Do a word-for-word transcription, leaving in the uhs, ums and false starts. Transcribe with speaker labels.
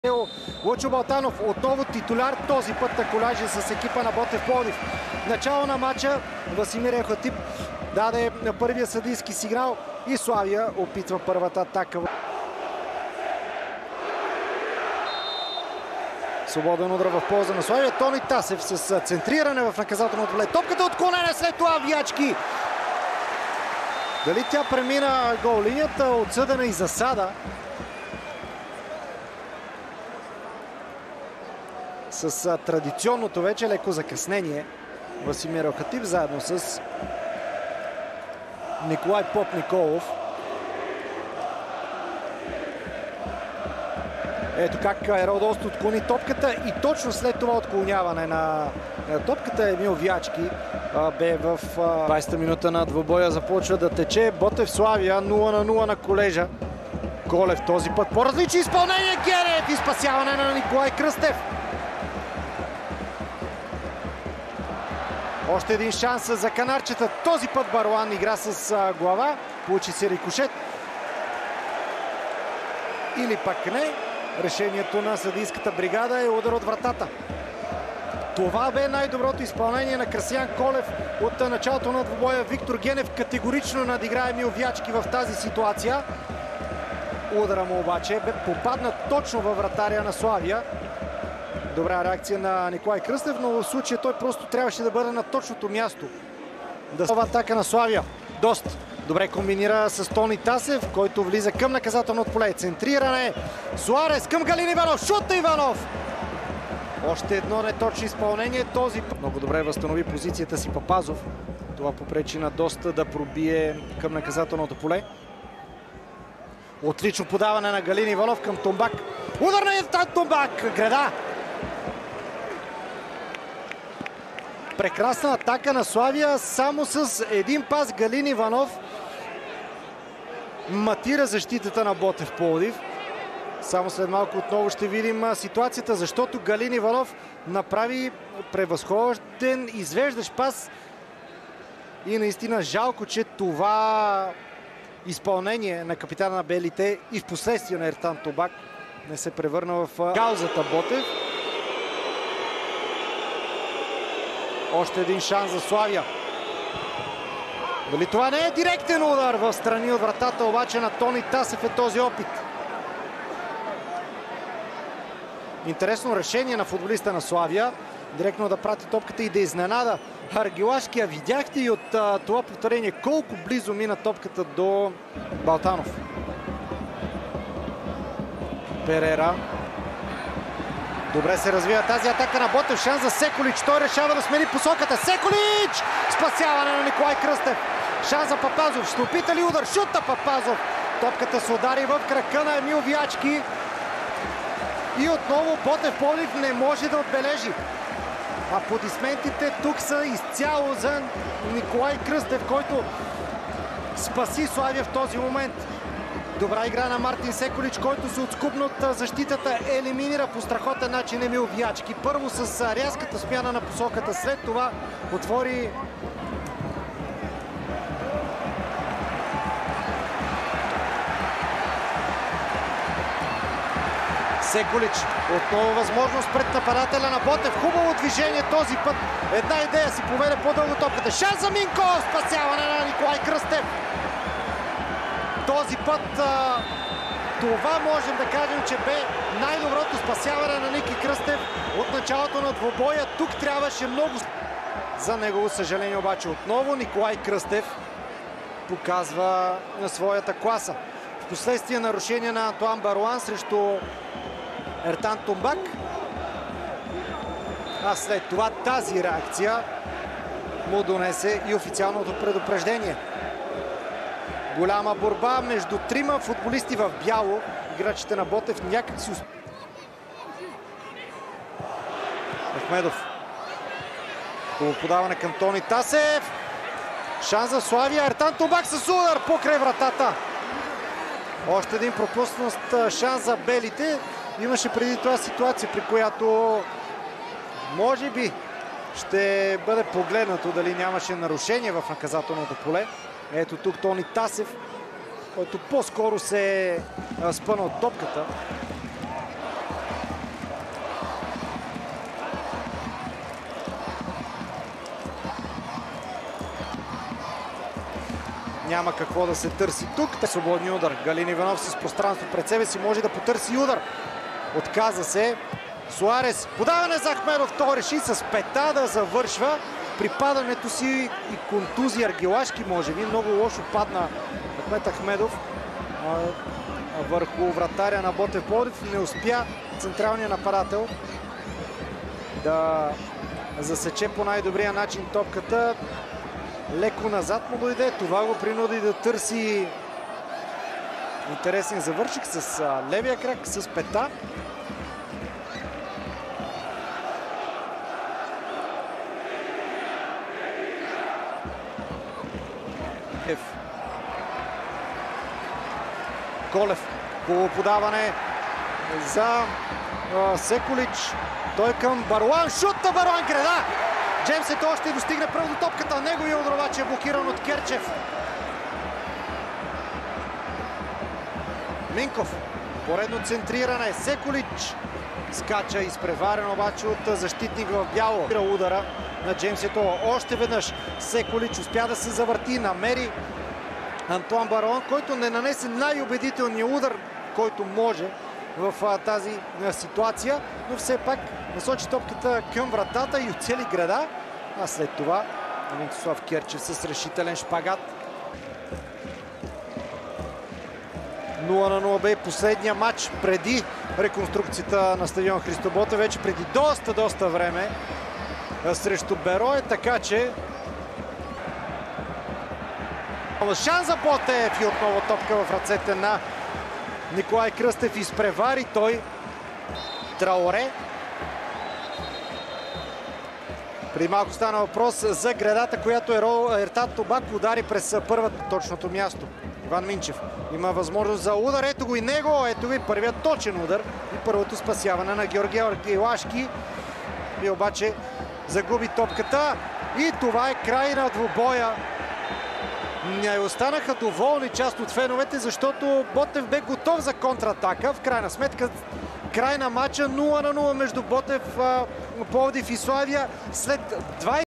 Speaker 1: Лъчо Балтанов отново титуляр, този път на колажи с екипа на Ботев Пловдив. Начало на матча Васимир Елхатип даде на първия съдийски сигнал и Славия опитва първата атака. Свободен удар в полза на Славия. Тони Тасев с центриране в наказателното поле. Топката отклонена, след това Вячки. Дали тя премина гол линията, отсъдена и засада. С традиционното вече леко закъснение Васимир Елхатип заедно с Николай Попниколов. Ето как Ерол Дост отклони топката и точно след това отклоняване на топката Емил Вячки бе в двадесета минута на двубоя започва да тече. Ботев Славия нула на нула на колежа. Колев този път по-различни изпълнение. Генев и спасяване на Николай Кръстев. Още един шанс за канарчета. Този път Баруан игра с глава. Получи се рикошет. Или пак не. Решението на съдийската бригада е удар от вратата. Това бе най-доброто изпълнение на Красиян Колев от началото на двубоя. Виктор Генев категорично надигра Емил Вячки в тази ситуация. Удара му обаче бе попаднат точно във вратаря на Славия. Добра реакция на Николай Кръстев, но в случая той просто трябваше да бъде на точното място. Да става атака на Славия. Дост добре комбинира с Тони Тасев, който влиза към наказателното поле. Центриране. Суарес към Галин Иванов. Шут на Иванов. Още едно неточно изпълнение. Този много добре възстанови позицията си Папазов. Това попречи на Доста да пробие към наказателното поле. Отлично подаване на Галин Иванов към Томбак. Удар на Томбак. Града. Прекрасна атака на Славия, само с един пас Галин Иванов матира защитата на Ботев Пловдив. Само след малко отново ще видим ситуацията, защото Галин Иванов направи превъзходен извеждащ пас и наистина жалко, че това изпълнение на капитана на белите и в последствие на Ертан Томбак не се превърна в каузата Ботев. Още един шанс за Славия. Дали това не е директен удар в страни от вратата, обаче на Тони Тасев е този опит. Интересно решение на футболиста на Славия. Директно да прати топката и да изненада Аргилашкия. Видяхте и от а, това повторение колко близо мина топката до Балтанов. Перера. Добре се развива тази атака на Ботев. Шанс за Секолич. Той решава да смени посоката. Секолич! Спасяване на Николай Кръстев. Шанс за Папазов. Ще опита ли удар? Шута Папазов. Топката се удари в крака на Емил Вячки. И отново Ботев Пловдив не може да отбележи. Аплодисментите тук са изцяло за Николай Кръстев, който спаси Славия в този момент. Добра игра на Мартин Секолич, който се отскубна от защитата, елиминира по страхотен начин Емил Вячки. Първо с рязката смяна на посоката, след това отвори Секолич. Отново възможност пред нападателя на Ботев. Хубаво движение този път. Една идея си поведе по-дълго топката. Шанс за Минко! Спасяване на Николай Кръстев. Този път а, това можем да кажем, че бе най-доброто спасяване на Ники Кръстев от началото на двубоя. Тук трябваше много. За негово съжаление обаче отново Николай Кръстев показва на своята класа. В последствие нарушение на Антуан Баруан срещу Ертан Томбак. А след това тази реакция му донесе и официалното предупреждение. Голяма борба между трима футболисти в бяло. Играчите на Ботев някак си успя. Ахмедов. Хубаво подаване към Тони Тасев. Шанс за Славия. Ертан Томбак с удар покрай вратата. Още един пропуснат шанс за белите. Имаше преди това ситуация, при която може би ще бъде погледнато дали нямаше нарушение в наказателното поле. Ето тук Тони Тасев, който по-скоро се е спънал от топката. няма какво да се търси тук. Свободни удар. Галин Иванов с пространство пред себе си може да потърси удар. Отказа се. Суарес. Подаване за Ахмедов. Той реши с пета да завършва. При падането си и контузия Аргилашки може би. Много лошо падна Ахмед Ахмедов а, върху вратаря на Ботев Пловдив. Не успя централният нападател да засече по най-добрия начин топката. Леко назад му дойде. Това го принуди да търси интересен завършик с а, левия крак, с пета. Колев. Хубаво подаване за а, Секулич. Той към Баруан. Шут на Баруан Греда! Джеймсето още достигне пръв до топката. Неговия удар обаче е блокиран от Керчев. Минков. Поредно центриране. Секулич скача изпреварен обаче от защитник в бяло. Удара на Джеймсето. Още веднъж Секулич успя да се завърти. Намери Антуан Баруан, който не нанесе най-убедителния удар, който може в а, тази а, ситуация, но все пак насочи топката към вратата и оцели Греда. А след това Венцислав Керчев с решителен шпагат. нула на нула бе последния матч преди реконструкцията на стадион Христо Ботев, вече преди доста, доста време срещу Берое, така че шанс за Ботев и отново топка в ръцете на Николай Кръстев. Изпревари той Траоре. Преди малко стана въпрос за гредата, която Ертат Тобак удари през първата точното място. Иван Минчев има възможност за удар. Ето го и него. Ето го и първият точен удар. И първото спасяване на Георги Аргилашки. И обаче загуби топката. И това е край на двубоя. Не останаха доволни част от феновете, защото Ботев бе готов за контратака. В крайна сметка, край на матча нула на нула между Ботев, Пловдив и Славия след двайсет